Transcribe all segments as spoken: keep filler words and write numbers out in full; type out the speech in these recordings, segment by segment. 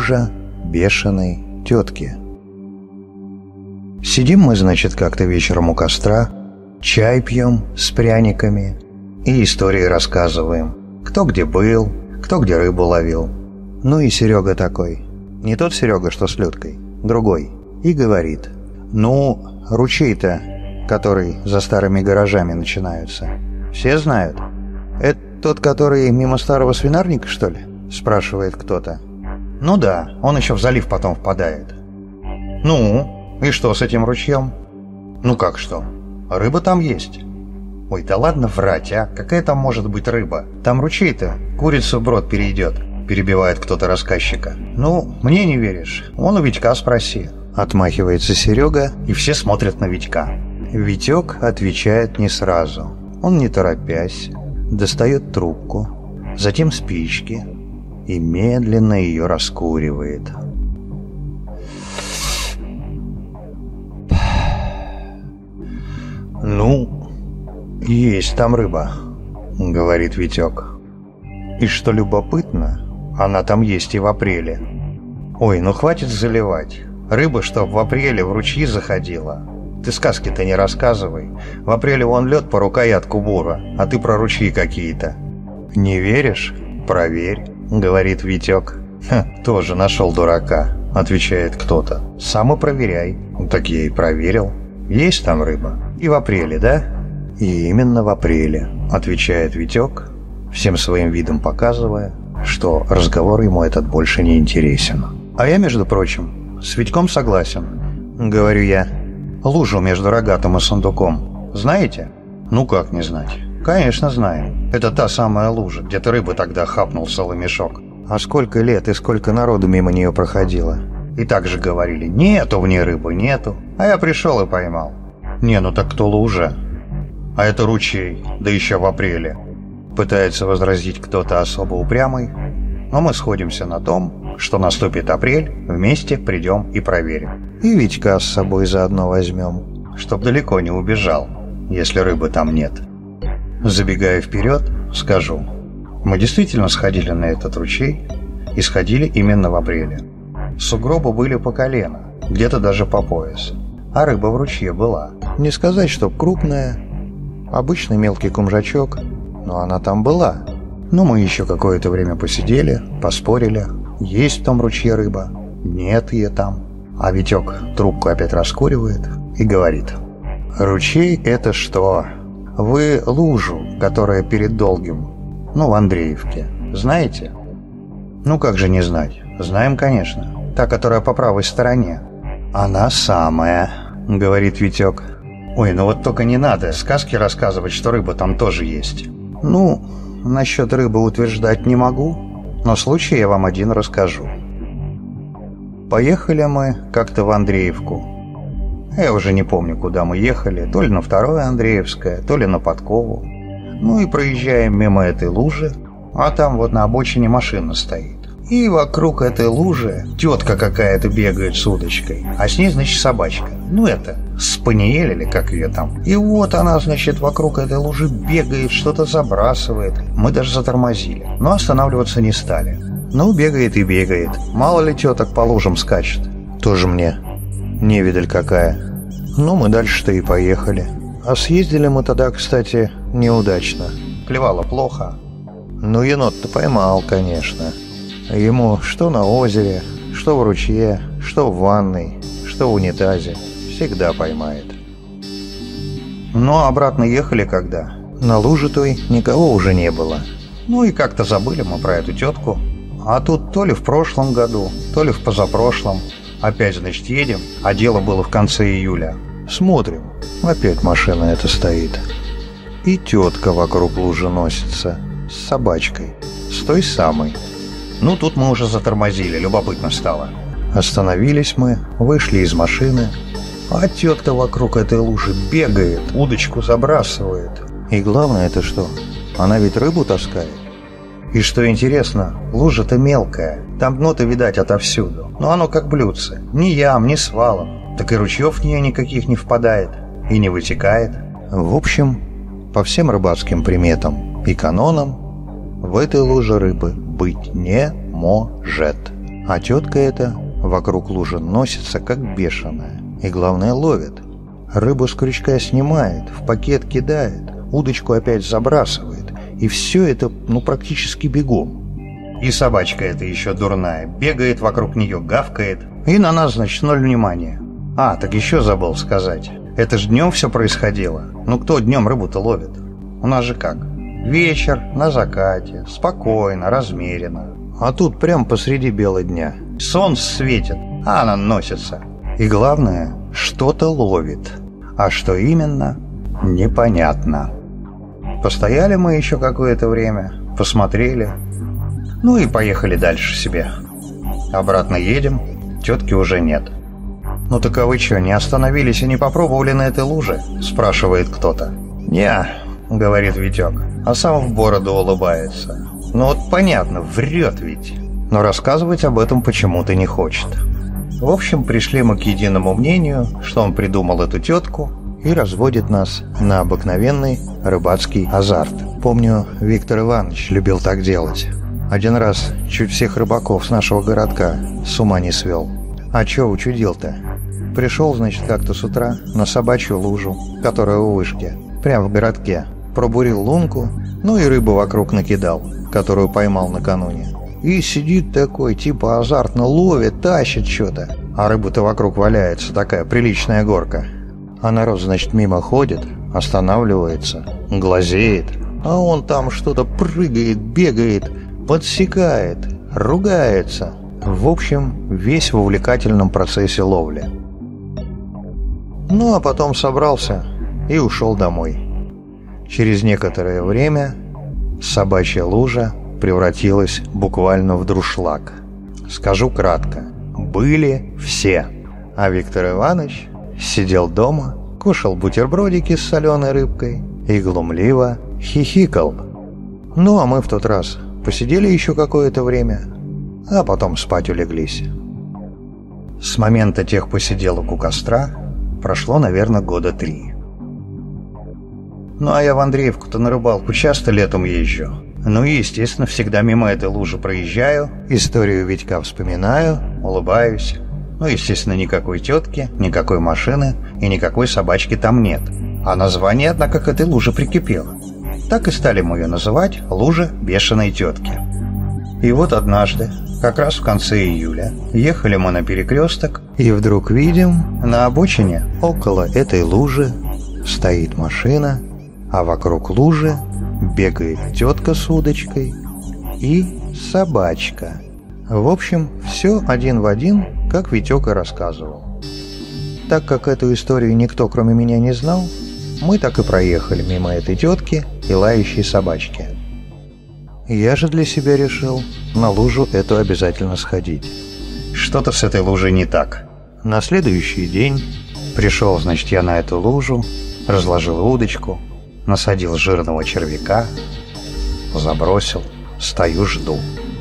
мужа бешеной тетки. Сидим мы, значит, как-то вечером у костра, чай пьем с пряниками и истории рассказываем. Кто где был, кто где рыбу ловил. Ну и Серега такой, не тот Серега, что с Людкой, другой, и говорит: ну, ручей-то, который за старыми гаражами начинаются, все знают? Это тот, который мимо старого свинарника, что ли? Спрашивает кто-то. Ну да, он еще в залив потом впадает. Ну, и что с этим ручьем? Ну как что? Рыба там есть. Ой, да ладно врать, а? Какая там может быть рыба? Там ручей-то курицу вброд перейдет, перебивает кто-то рассказчика. Ну, мне не веришь? Вон у Витька спроси. Отмахивается Серега, и все смотрят на Витька. Витек отвечает не сразу. Он, не торопясь, достает трубку, затем спички и медленно ее раскуривает. «Ну, есть там рыба», — говорит Витек. «И что любопытно, она там есть и в апреле. Ой, ну хватит заливать. Рыба, что в апреле в ручьи заходила. Ты сказки-то не рассказывай. В апреле вон лед по рукоятку бура, а ты про ручьи какие-то». «Не веришь? Проверь», — говорит Витек. «Ха, тоже нашел дурака», — отвечает кто-то. «Сам и проверяй». «Так я и проверил. Есть там рыба. И в апреле, да?» «И именно в апреле», — отвечает Витек, всем своим видом показывая, что разговор ему этот больше не интересен. «А я, между прочим, с Витьком согласен», — говорю я. «Лужу между Рогатым и Сундуком знаете?» «Ну как не знать?» «Конечно знаем. Это та самая лужа, где ты рыбы тогда хапнул целый мешок. А сколько лет и сколько народу мимо нее проходило. И так же говорили: нету в ней рыбы, нету. А я пришел и поймал». «Не, ну так кто лужа?» «А это ручей, да еще в апреле», — пытается возразить кто-то особо упрямый. Но мы сходимся на том, что наступит апрель, вместе придем и проверим. И Витька с собой заодно возьмем, чтоб далеко не убежал, если рыбы там нет. Забегая вперед, скажу, мы действительно сходили на этот ручей и сходили именно в апреле. Сугробы были по колено, где-то даже по пояс, а рыба в ручье была. Не сказать, чтоб крупная, обычный мелкий кумжачок, но она там была. Но мы еще какое-то время посидели, поспорили, есть в том ручье рыба, нет ее там. А Витек трубку опять раскуривает и говорит: «Ручей — это что? Вы лужу, которая перед Долгим, ну, в Андреевке, знаете?» «Ну, как же не знать? Знаем, конечно. Та, которая по правой стороне». «Она самая», — говорит Витек. «Ой, ну вот только не надо сказки рассказывать, что рыба там тоже есть». «Ну, насчет рыбы утверждать не могу, но случай я вам один расскажу. Поехали мы как-то в Андреевку. Я уже не помню, куда мы ехали, то ли на второе Андреевское, то ли на Подкову. Ну и проезжаем мимо этой лужи, а там вот на обочине машина стоит. И вокруг этой лужи тетка какая-то бегает с удочкой, а с ней, значит, собачка. Ну это, спаниель или как ее там. И вот она, значит, вокруг этой лужи бегает, что-то забрасывает. Мы даже затормозили, но останавливаться не стали. Ну, бегает и бегает. Мало ли теток по лужам скачет. Тоже мне невидаль какая. Ну, мы дальше-то и поехали. А съездили мы тогда, кстати, неудачно. Клевало плохо. Ну, енот-то поймал, конечно. Ему что на озере, что в ручье, что в ванной, что в унитазе. Всегда поймает. Но обратно ехали когда? На луже той никого уже не было. Ну и как-то забыли мы про эту тетку. А тут то ли в прошлом году, то ли в позапрошлом. Опять, значит, едем, а дело было в конце июля. Смотрим, опять машина эта стоит. И тетка вокруг лужи носится, с собачкой, с той самой. Ну, тут мы уже затормозили, любопытно стало. Остановились мы, вышли из машины, а тетка вокруг этой лужи бегает, удочку забрасывает. И главное это что? Она ведь рыбу таскает. И что интересно, лужа-то мелкая, там дно-то видать отовсюду. Но оно как блюдце, ни ям, ни свалом. Так и ручьев в нее никаких не впадает и не вытекает. В общем, по всем рыбацким приметам и канонам в этой луже рыбы быть не может. А тетка эта вокруг лужи носится, как бешеная. И главное, ловит. Рыбу с крючка снимает, в пакет кидает, удочку опять забрасывает. И все это, ну, практически бегом. И собачка эта еще дурная. Бегает вокруг нее, гавкает. И на нас, значит, ноль внимания. А, так еще забыл сказать. Это ж днем все происходило. Ну, кто днем рыбу-то ловит? У нас же как? Вечер, на закате, спокойно, размеренно. А тут прям посреди бела дня. Солнце светит, а она носится. И главное, что-то ловит. А что именно, непонятно. Постояли мы еще какое-то время, посмотрели. Ну и поехали дальше себе. Обратно едем, тетки уже нет. «Ну так а вы что, не остановились и не попробовали на этой луже?» – спрашивает кто-то. «Не», – говорит Витек, а сам в бороду улыбается. «Ну вот понятно, врет ведь». Но рассказывать об этом почему-то не хочет. В общем, пришли мы к единому мнению, что он придумал эту тетку и разводит нас на обыкновенный рыбацкий азарт. Помню, Виктор Иванович любил так делать. Один раз чуть всех рыбаков с нашего городка с ума не свел. А чё учудил-то? Пришел, значит, как-то с утра на собачью лужу, которая у вышки, прямо в городке. Пробурил лунку, ну и рыбу вокруг накидал, которую поймал накануне. И сидит такой, типа азартно ловит, тащит что-то. А рыба-то вокруг валяется, такая приличная горка. А народ, значит, мимо ходит, останавливается, глазеет. А он там что-то прыгает, бегает, подсекает, ругается. В общем, весь в увлекательном процессе ловли. Ну, а потом собрался и ушел домой. Через некоторое время собачья лужа превратилась буквально в друшлаг. Скажу кратко. Были все. А Виктор Иванович сидел дома, кушал бутербродики с соленой рыбкой и глумливо хихикал. Ну, а мы в тот раз посидели еще какое-то время, а потом спать улеглись. С момента тех посиделок у костра прошло, наверное, года три. Ну, а я в Андреевку-то на рыбалку часто летом езжу. Ну и, естественно, всегда мимо этой лужи проезжаю, историю Витька вспоминаю, улыбаюсь. Ну, естественно, никакой тетки, никакой машины и никакой собачки там нет. А название, однако, к этой луже прикипело. Так и стали мы ее называть «Лужа бешеной тетки». И вот однажды, как раз в конце июля, ехали мы на перекресток, и вдруг видим, на обочине около этой лужи стоит машина, а вокруг лужи бегает тетка с удочкой и собачка. В общем, все один в один, как Витек и рассказывал. Так как эту историю никто, кроме меня, не знал, мы так и проехали мимо этой тетки и лающей собачки. Я же для себя решил на лужу эту обязательно сходить. Что-то с этой лужей не так. На следующий день пришел, значит, я на эту лужу, разложил удочку, насадил жирного червяка, забросил, стою, жду.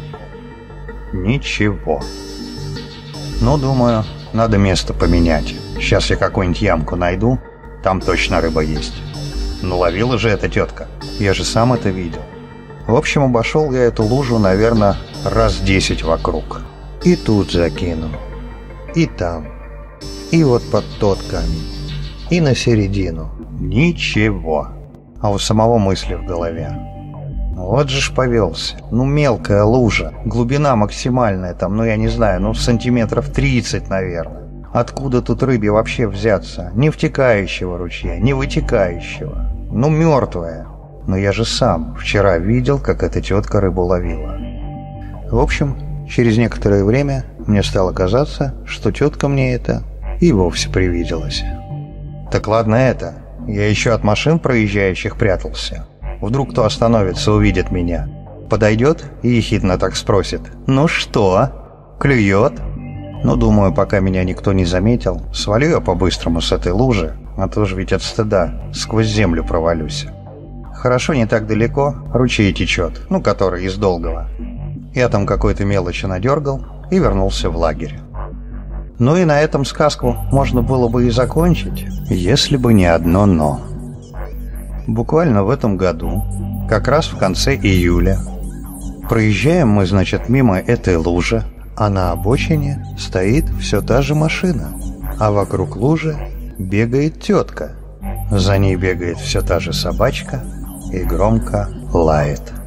Ничего. Ну, думаю, надо место поменять. Сейчас я какую-нибудь ямку найду, там точно рыба есть. Ну, ловила же эта тетка, я же сам это видел. В общем, обошел я эту лужу, наверное, раз десять вокруг. И тут закинул, и там, и вот под тот камень, и на середину. Ничего. А у самого мысли в голове. Вот же ж повелся. Ну, мелкая лужа, глубина максимальная там, ну, я не знаю, ну, сантиметров тридцать, наверное. Откуда тут рыбе вообще взяться? Не втекающего ручья, не вытекающего. Ну, мертвая. Но я же сам вчера видел, как эта тетка рыбу ловила. В общем, через некоторое время мне стало казаться, что тетка мне это и вовсе привиделась. Так ладно это, я еще от машин проезжающих прятался. Вдруг кто остановится, увидит меня. Подойдет и ехидно так спросит: «Ну что, клюет?» Ну, думаю, пока меня никто не заметил, свалю я по-быстрому с этой лужи, а то же ведь от стыда сквозь землю провалюсь. Хорошо, не так далеко, ручей течет, ну, который из Долгого. Я там какой-то мелочи надергал и вернулся в лагерь. Ну и на этом сказку можно было бы и закончить, если бы не одно «но». Буквально в этом году, как раз в конце июля, проезжаем мы, значит, мимо этой лужи, а на обочине стоит все та же машина, а вокруг лужи бегает тетка. За ней бегает все та же собачка и громко лает.